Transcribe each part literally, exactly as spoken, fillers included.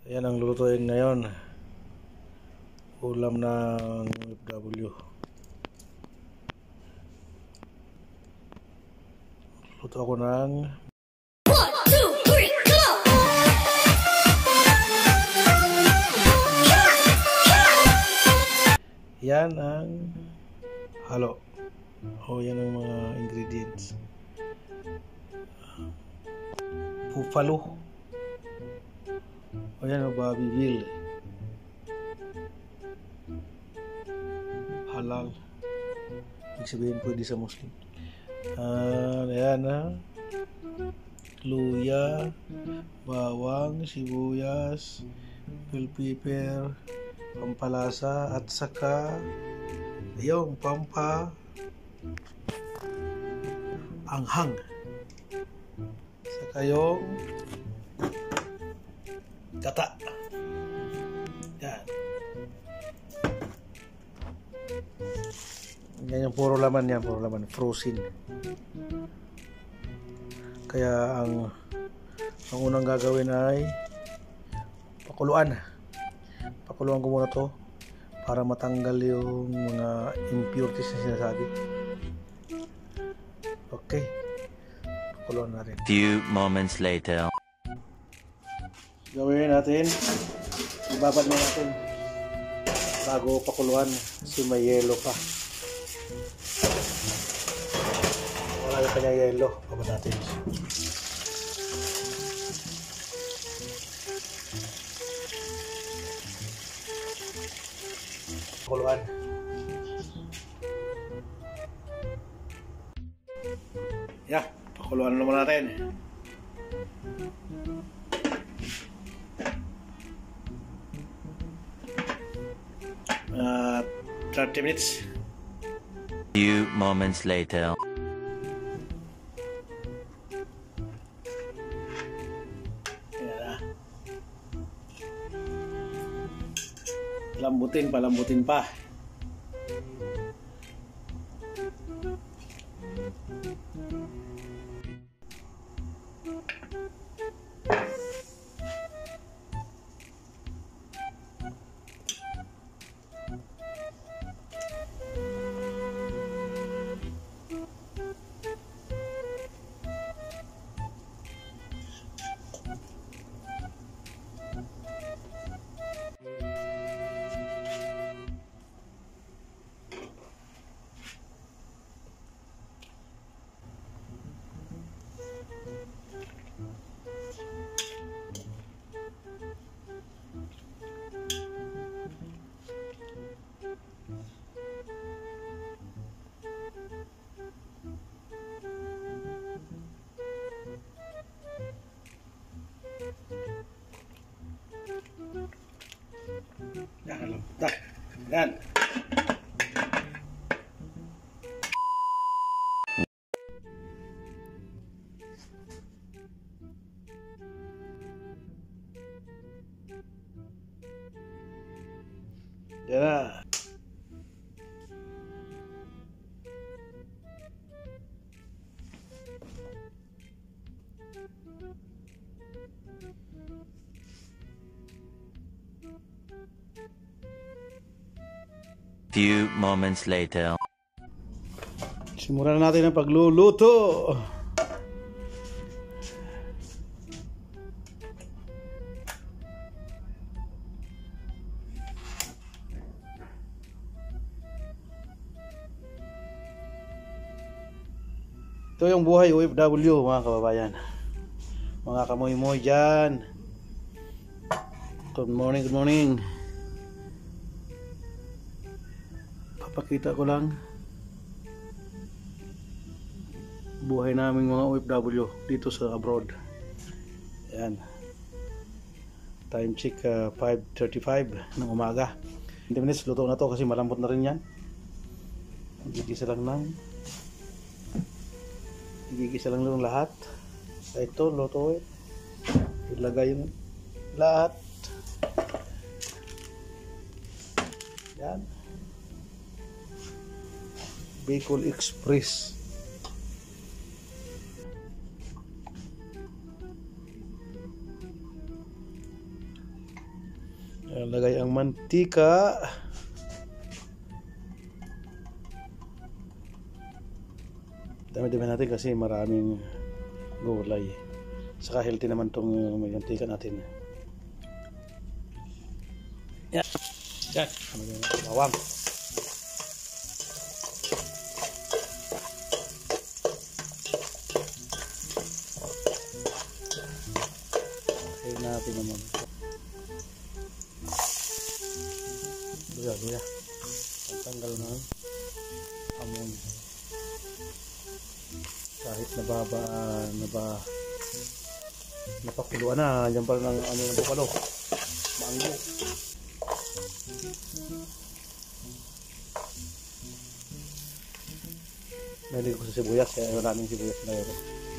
Ayan ang lulutuin ngayon. Ulam ng O F W. Luto ako ng one, two, three, go! yan ang halo. O yan ang mga ingredients. Buffalo. O yan ang Bobby Bill. Halal. Ibig sabihin pwede sa Muslim. Uh, ayan ha. Luya, bawang, sibuyas, bell pepper, pampalasa, at saka yung pampa anghang. Saka yung gata. Yan. Yan yung puro laman yan, puro laman, frozen. Kaya ang ang unang gagawin ay pakuluan. Pakuluan ko muna to para matanggal yung mga impurities na sinasabi. Okay. Pakuluan natin. Few moments later. Gawin natin. Ibabad na natin bago pakuluan kasi may yelo pa. Wala yung kanyang yelo. Babad natin. Pakuluan. Yeah, pakuluan naman natin. Uh, thirty minutes. Few moments later. Lambutin pa, lambutin pa. Yan, dah, yan. Yan na. Few moments later. Simulan na natin ang pagluluto. Ito yung buhay O F W, mga kababayan. Mga kamoy-moy dyan. Good morning, good morning. Papakita ko lang buhay naming mga O F W dito sa abroad. Ayan. Time check uh, five thirty-five ng umaga. twenty minutes luto na to kasi malambot na rin yan. Gigisa lang lang. Gigisa lang lang lahat. Ito luto eh. Ilagay yung lahat. Yan. Bicol Express. Lagay ang mantika. Dami-dami natin kasi maraming gulay. Saka healthy naman tong mantika natin. Yan. Yan. Bawang. Kaya natin naman. Duya, duya. Pagtanggal ng amoy. Kahit nababa, naba, napakuluan na, dyan pa rin ang ano ng bukalo. Mango. Nalig ko sa sibuyas, kaya maraming sibuyas na yun.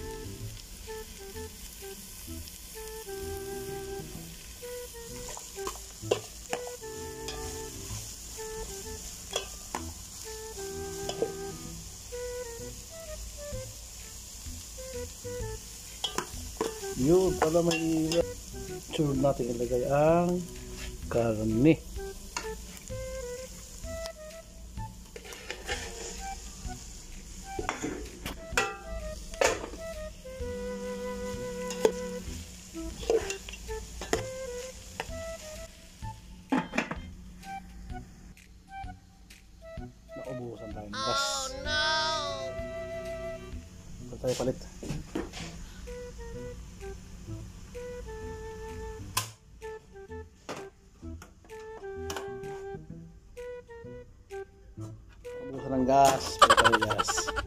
Yun, pala may sunod natin ilagay ang karne. Naubusan tayo ng gas. Oh no! Ito tayo palit. Naubusan ng gas. Palit tayo gas.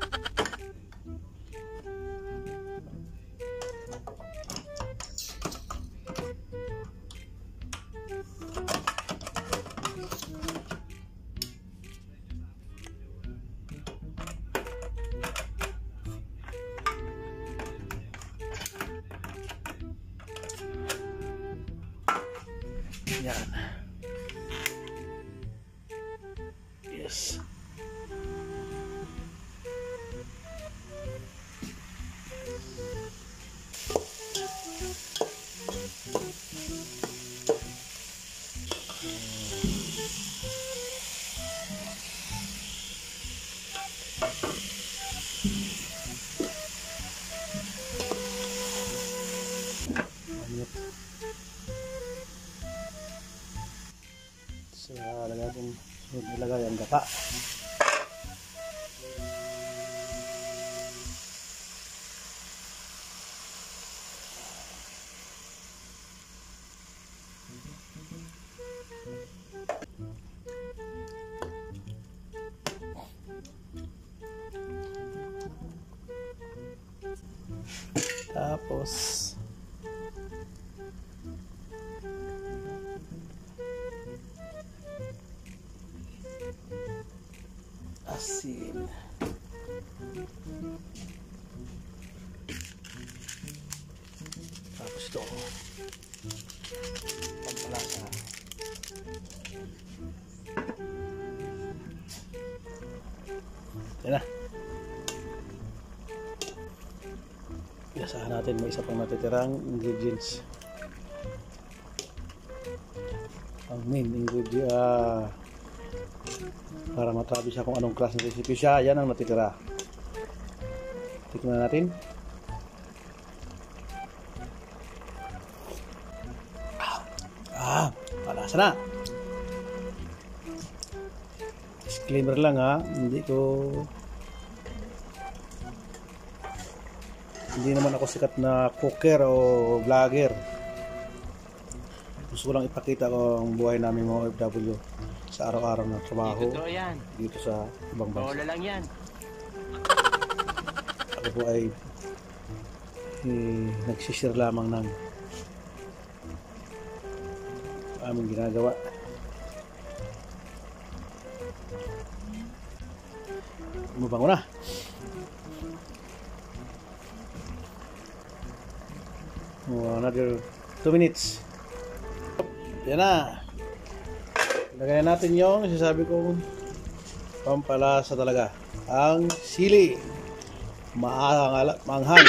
Yan. Yes. Ayun. So, lagay natin, sunod nilagay ang gata. Tapos asin. Tapos ito pampalasa. Yan na. Iasahan natin may isa pang natitirang ingredients. Ang main ingredient uh, para matrabi siya kung anong klaseng recipe siya, yan ang natitira. Tignan natin. Ah, palasa na. Disclaimer lang ha, hindi ko hindi naman ako sikat na cooker o vlogger. Gusto ko lang ipakita ko ang buhay namin mga O F W sa araw-araw na trabaho dito sa ibang bansa. Bola lang yan. Ako po ay eh, nagsishare lamang ng aming ginagawa. Mabango na. Oh, another two minutes. Yan na. Lagay natin yung sinasabi kong pampalasa talaga. Ang sili. Maanghang. Maanghang.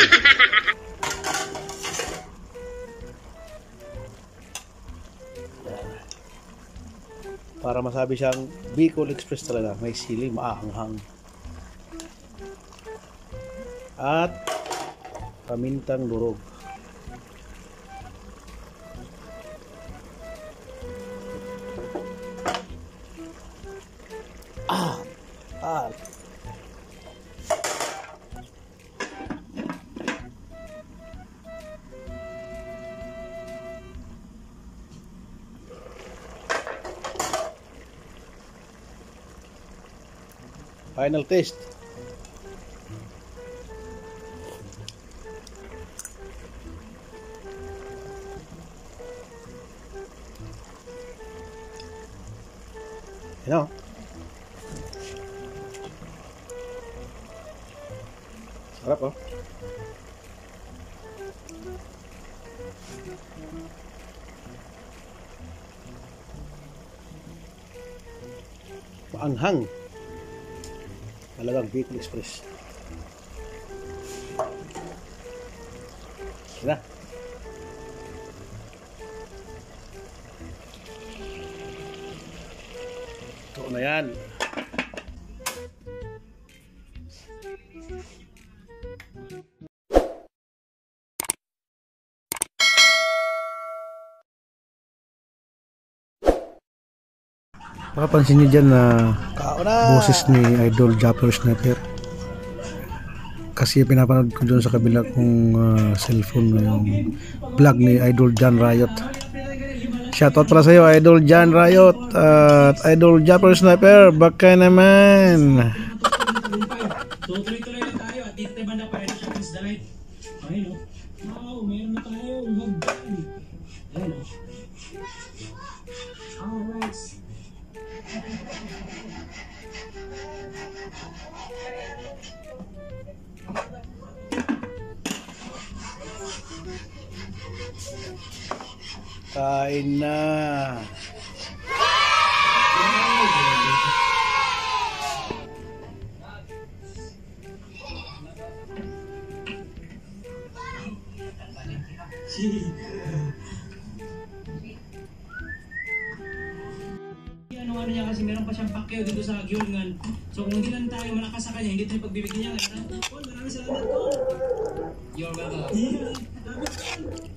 Yan. Para masabi siyang Bicol Express talaga. May sili, maanghang. At pamintang durog. Ah! Ah! Final taste. You know. Sarap oh. Maanghang. Talagang Bicol Express. Kira. Ito na yan. Papansin niyo dyan na boses ni Idol Japper Sniper. Kasi pinapanood ko dun sa kabila kong uh, cellphone yung vlog ni Idol John Riot. Shoutout pala sa'yo Idol John Riot at uh, Idol Japper Sniper. Baka naman. So tuloy-tuloy lang tayo at dito naman na pwede siya is the light. Ayun o. Wow, meron na tayo. Hagdan. Ayun o. Alright. Kain na. Ano ano niya kasi meron pa siyang pakyaw dito sa Gyulngan. So kung hindi lang tayo malakas sa kanya, hindi tayo pagbibigyan niya. Paul, maraming salamat Paul. You're welcome.